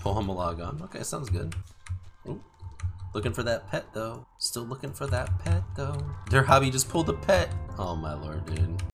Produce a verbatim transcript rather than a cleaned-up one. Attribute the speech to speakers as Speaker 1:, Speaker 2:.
Speaker 1: poem log on. Okay, sounds good. Ooh. Looking for that pet though. Still looking for that pet though. Their hobby just pulled a pet. Oh my lord, dude.